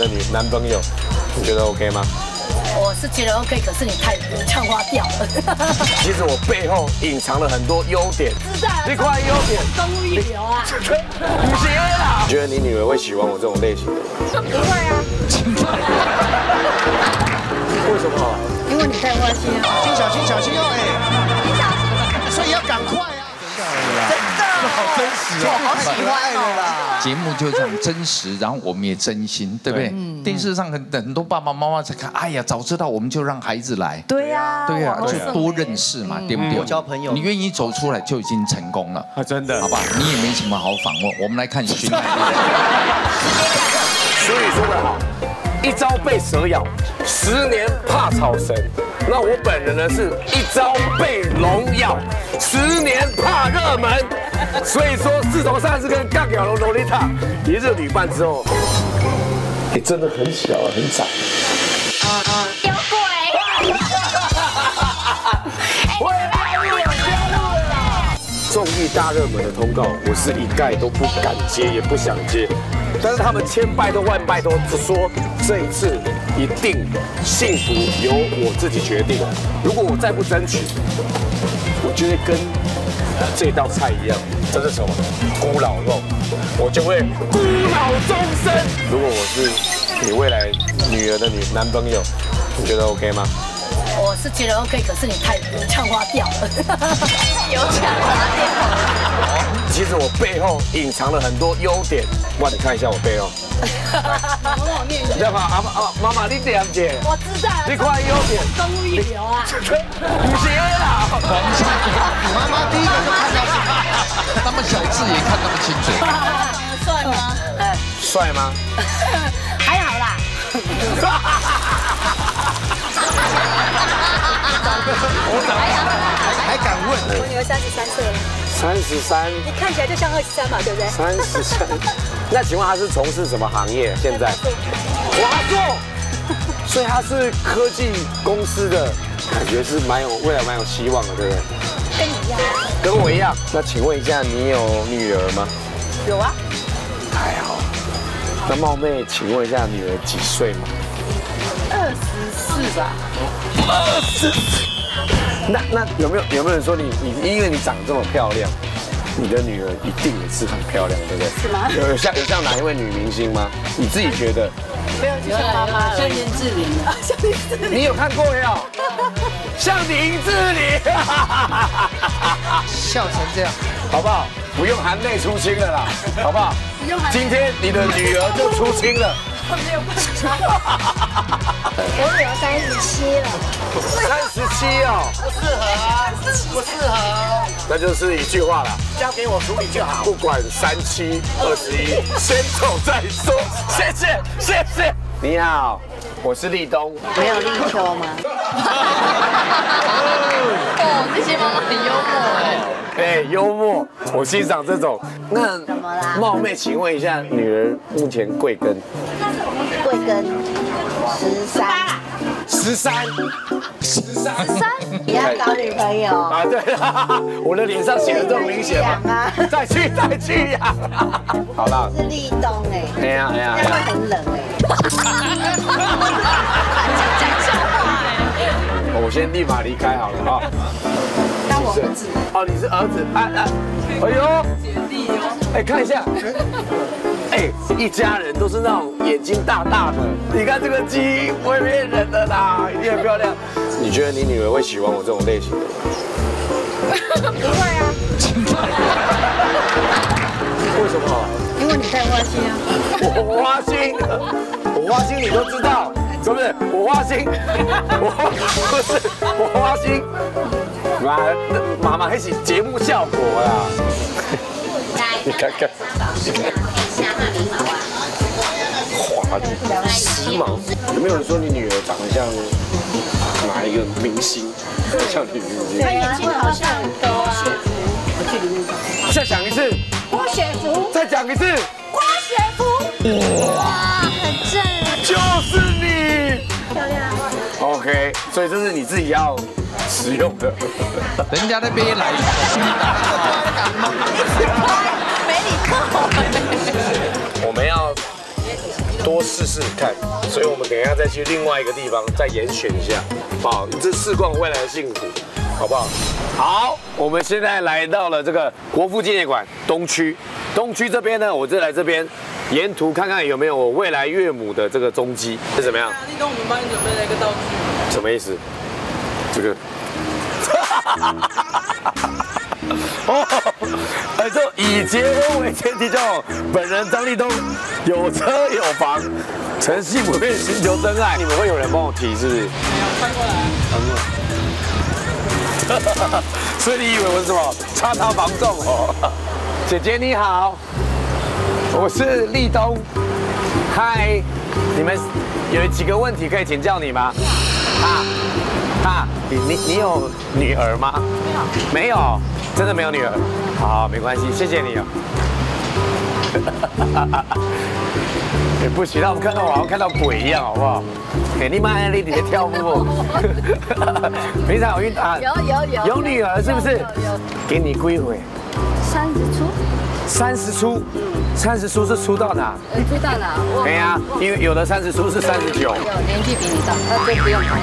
的男朋友，你觉得 OK 吗？ 我是觉得 OK， 可是你太唱花调了。 其实我背后隐藏了很多优点。 知道。 你看优点。 公路一流啊。 不是啦。你觉得你女儿会喜欢我这种类型的？ 不会啊。 为什么？ 因为你太花心啊。 小心哦，哎。所以要赶快啊！真的。好真实哦，好喜欢的啦。 节目就这样真实，然后我们也真心，对不对？电视上很多爸爸妈妈在看，哎呀，早知道我们就让孩子来。 对呀， 对呀，就多认识嘛，对不对？ 多交朋友， 你愿意走出来就已经成功了啊！真的， 好吧？你也没什么好访问，我们来看徐乃麟。 俗语说得好，一朝被蛇咬，10年怕草绳。那我本人呢是一朝被龙咬，10年怕热门。所以说，自从上次跟杠小龙洛丽塔一日旅伴之后，你真的很小很窄。 有鬼！ 我也加入了。综艺大热门的通告，我是一概都不敢接，也不想接。但是他们千拜托万拜托说，这一次一定幸福由我自己决定。如果我再不争取，我就会跟这道菜一样，这是什么？孤老肉，我就会孤老终生。如果我是你未来女儿的男朋友，你觉得 OK 吗？ 我是觉得 OK， 可是你太唱花调了。有唱花调。 其实我背后隐藏了很多优点，哇，你看一下我背后。你知道吗？妈妈，你点姐。 我知道。 你看优点。 公路一流啊。 不是啦。 妈妈第一个就看到你， 那么小字也看那么清楚。 帅吗？ 帅吗？ 还好啦。 还敢问？ 我女儿33岁了。 33。 你看起来就像23嘛，对不对 33。那请问他是从事什么行业？现在？华硕。所以他是科技公司的，感觉是未来蛮有希望的，对不对？ 跟你一样。 跟我一样。那请问一下，你有女儿吗？ 有啊。 还好。那冒昧请问一下，女儿几岁吗 ？24吧。 24。那有没有人说你因为你长得这么漂亮，你的女儿一定也是很漂亮，对不对？ 是吗？ 有像哪一位女明星吗？你自己觉得？ 没有，就像妈妈， 像林志玲啊， 像林志玲。 你有看过没有？像林志玲， 笑成这样， 好不好？不用含泪出清了啦，好不好？今天你的女儿就出清了。 没有办法。我女儿37了。 37哦。 不适合啊，不适合。 那就是一句话了， 交给我处理就好。 不管37、21，先走再说。谢谢。你好，我是立东。 没有立秋吗？ 哦，这些妈妈很幽默哎。 幽默，我欣赏这种。那怎么啦？ 冒昧请问一下，女儿目前贵庚？13。 你要找女朋友啊？对，我的脸上写的这么明显吗？再去养。好了。 是立冬哎。 哎呀， 这样会很冷哎。 讲笑话哎。 我先立马离开好了啊。 当我儿子。 哦，你是儿子。哎呦。姐弟哦。看一下。一家人都是那种眼睛大大的，你看这个基因不会骗人的啦，一定很漂亮。你觉得你女儿会喜欢我这种类型的？ 不会啊。 为什么？ 因为你太花心啊。 我花心你都知道，是不是？我花心，我花心。妈妈还是节目效果啦。你看看。华丽、时髦，有没有人说你女儿长得像哪一个明星？像女明星？ 她眼睛好像郭雪芙。 我去里面找。 再讲一次。 郭雪芙。 再讲一次。 郭雪芙。哇，很正。 就是你。 漂亮。 OK， 所以这是你自己要使用的。 人家那边来。 没礼貌。 我们要多试试看。所以我们等一下再去另外一个地方再严选一下，好不好？这试逛未来的幸福，好不好？好，我们现在来到了这个国父纪念馆东区。东区这边呢，我就来这边沿途看看有没有我未来岳母的这个踪迹，是怎么样？ 立冬，我们帮你准备了一个道具。 什么意思？这个。哦，就以结婚为前提，就本人张立东有车有房，诚信不变，寻求真爱。你们会有人帮我提，是不是？ 没有，翻过来。 所以你以为我是什么插他房仲哦？姐姐你好，我是立东。嗨，你们有几个问题可以请教你吗？你有女儿吗？没有，真的没有女儿。好，没关系，谢谢你哦。也不行，让我们看到我好像看到鬼一样，好不好？给你妈你底下跳舞。平常有运啊？有女儿是不是？有。给你几岁 30出。 30出，30出是出到哪？ 出到哪？ 对呀，因为有的30出是39。 有年纪比你大，那就不用考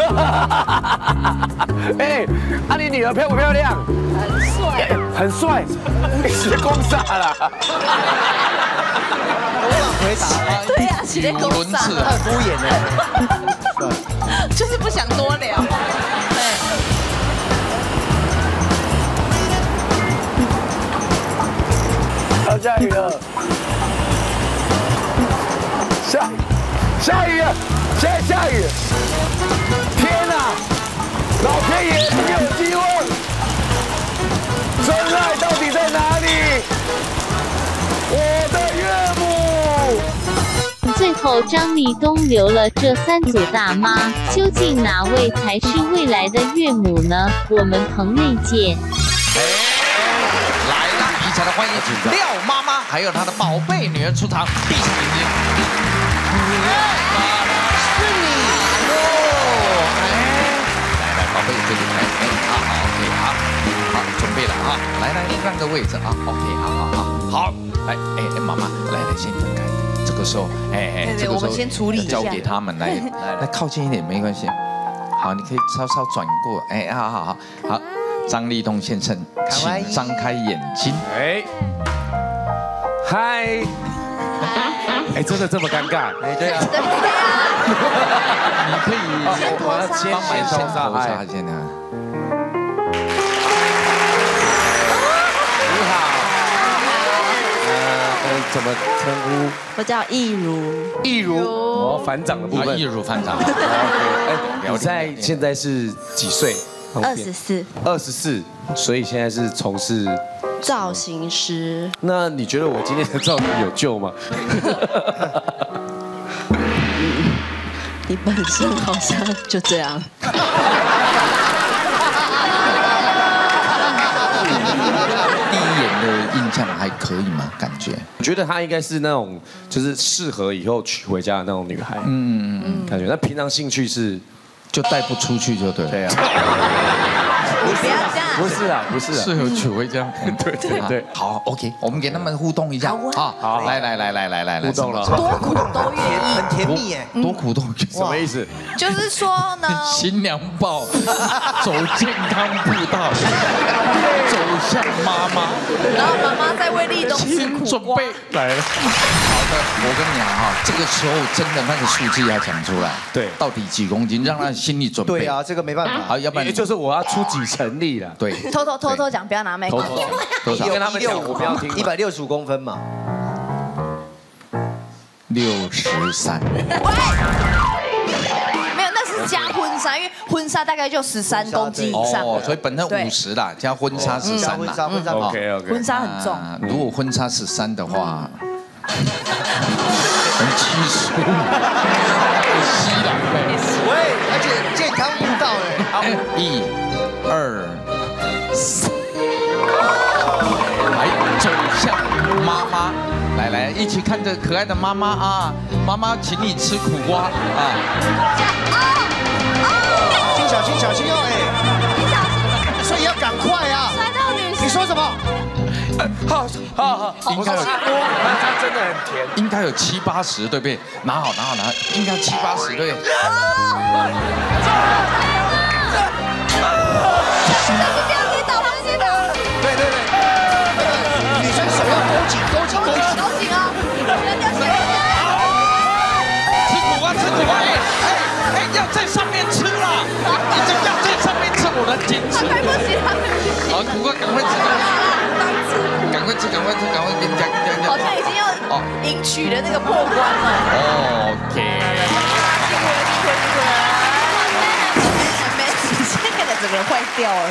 了。 哎，啊，你女儿漂不漂亮？ 很帅。 很帅，是公傻啦。 回答。 对呀，是在公傻， 太敷衍了。 就是不想多聊。 要下雨了，下雨了，现在下雨！天哪，老天爷，你有机会！真爱到底在哪里？我的岳母。 最后，张立东留了这3组大妈，究竟哪位才是未来的岳母呢？我们棚内见。 一起来欢迎廖妈妈，还有她的宝贝女儿出场，闭上眼睛。是你哦！来，宝贝这里来，好 ，OK， 好，准备了啊，来，让个位置啊 ，OK， 好，来，妈妈，来，先分开。这个时候，这个时候我们先处理一下，交给他们来靠近一点没关系。好，你可以稍稍转过，好。张立东先生，请张开眼睛。 嗨，真的这么尴尬？ 对啊。 你可以， 我要先头纱先啊。 你好，怎么称呼？ 我叫易如。 易如，哦，反掌的部分。 易如反掌。 你现在是几岁？24，所以现在是从事造型师。 那你觉得我今天的造型有救吗？ 你本身好像就这样。 第一眼的印象还可以吗？感觉？ 我觉得她应该是那种就是适合以后娶回家的那种女孩。感觉。那平常兴趣是？ 就带不出去就对了。 对啊。 你不要这样。 不是啊。 适合娶回家。 对。 好 ，OK， 我们给他们互动一下。好，来， 互动了。 多苦都愿意。 很甜蜜耶。 多苦都什么意思？ 就是说呢， 新娘抱，走健康步道，走向妈妈。 然后妈妈在为立冬吃苦瓜。 准备来了。好的，我跟你讲哈，这个时候真的那个数字要讲出来。 对。到底几公斤，让他心理准备。 对啊，这个没办法。 好，要不然就是我要出几成力了。对。 偷偷讲，不要拿麦克风。 多少？跟他们讲，我不要听。165公分嘛。 63。 没有，那是加婚纱，因为婚纱大概就13公斤以上。 哦，所以本身50啦，加婚纱13啦。 婚纱 OK。 婚纱很重。 如果婚纱13的话。75，西兰呗。 喂，而且健康步道哎。 1、2、3，来走向妈妈，来，一起看着可爱的妈妈啊！妈妈，请你吃苦瓜啊！小心哦，哎！所以要赶快啊！摔到女。你说什么？ 好， 应该有， 它真的很甜， 应该有70、80，对不对？拿好，应该70、80，对不对？ 女生手要勾紧啊！ 吃苦啊！要在上面吃啦！你就要在上面吃，我能坚持。好，苦瓜赶快吃，赶快跟你讲。 好像已经要迎娶的那个破关了。 OK。 你现在看起来整个人坏掉了。